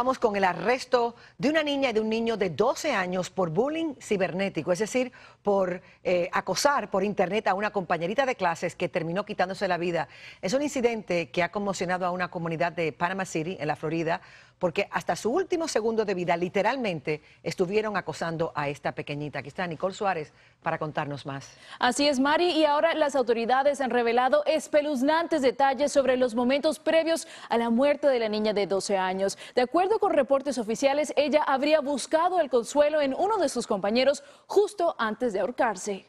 Vamos con el arresto de una niña y de un niño de 12 años por bullying cibernético, es decir, por acosar por internet a una compañerita de clases que terminó quitándose la vida. Es un incidente que ha conmocionado a una comunidad de Panama City, en la Florida, porque hasta su último segundo de vida, literalmente, estuvieron acosando a esta pequeñita. Aquí está Nicole Suárez para contarnos más. Así es, Mari, y ahora las autoridades han revelado espeluznantes detalles sobre los momentos previos a la muerte de la niña de 12 años. De acuerdo con reportes oficiales, ella habría buscado el consuelo en uno de sus compañeros justo antes de ahorcarse.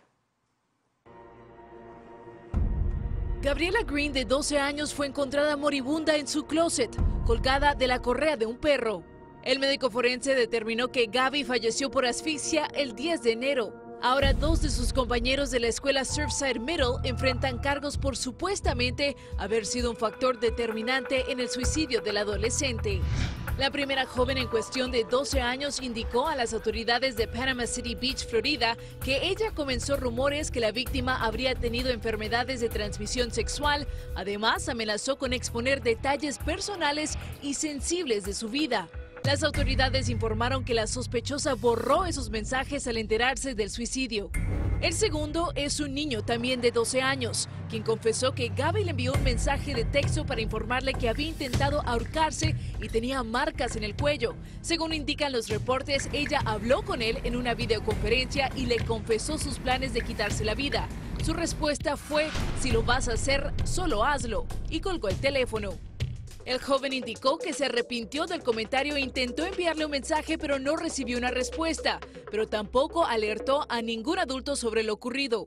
Gabriela Green, de 12 años, fue encontrada moribunda en su closet, colgada de la correa de un perro. El médico forense determinó que Gaby falleció por asfixia el 10 de enero. Ahora dos de sus compañeros de la escuela Surfside Middle enfrentan cargos por supuestamente haber sido un factor determinante en el suicidio del adolescente. La primera joven en cuestión, de 12 años, indicó a las autoridades de Panama City Beach, Florida, que ella comenzó rumores que la víctima habría tenido enfermedades de transmisión sexual. Además, amenazó con exponer detalles personales y sensibles de su vida. Las autoridades informaron que la sospechosa borró esos mensajes al enterarse del suicidio. El segundo es un niño también de 12 años, quien confesó que Gaby le envió un mensaje de texto para informarle que había intentado ahorcarse y tenía marcas en el cuello. Según indican los reportes, ella habló con él en una videoconferencia y le confesó sus planes de quitarse la vida. Su respuesta fue: si lo vas a hacer, solo hazlo, y colgó el teléfono. El joven indicó que se arrepintió del comentario e intentó enviarle un mensaje, pero no recibió una respuesta, pero tampoco alertó a ningún adulto sobre lo ocurrido.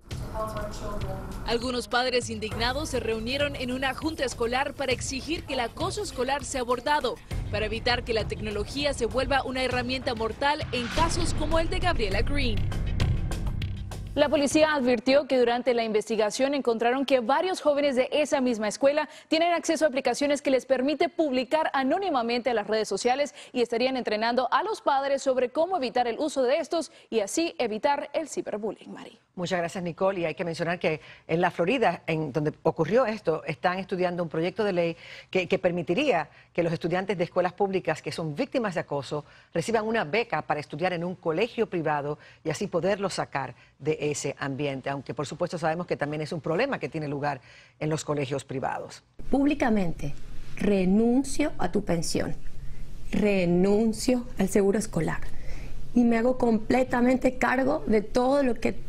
Algunos padres indignados se reunieron en una junta escolar para exigir que el acoso escolar sea abordado, para evitar que la tecnología se vuelva una herramienta mortal en casos como el de Gabriela Green. La policía advirtió que durante la investigación encontraron que varios jóvenes de esa misma escuela tienen acceso a aplicaciones que les permite publicar anónimamente a las redes sociales y estarían entrenando a los padres sobre cómo evitar el uso de estos y así evitar el ciberbullying, Mari. Muchas gracias, Nicole. Y hay que mencionar que en la Florida, en donde ocurrió esto, están estudiando un proyecto de ley que permitiría que los estudiantes de escuelas públicas que son víctimas de acoso reciban una beca para estudiar en un colegio privado y así poderlos sacar de ese ambiente, aunque por supuesto sabemos que también es un problema que tiene lugar en los colegios privados. Públicamente, renuncio a tu pensión, renuncio al seguro escolar y me hago completamente cargo de todo lo que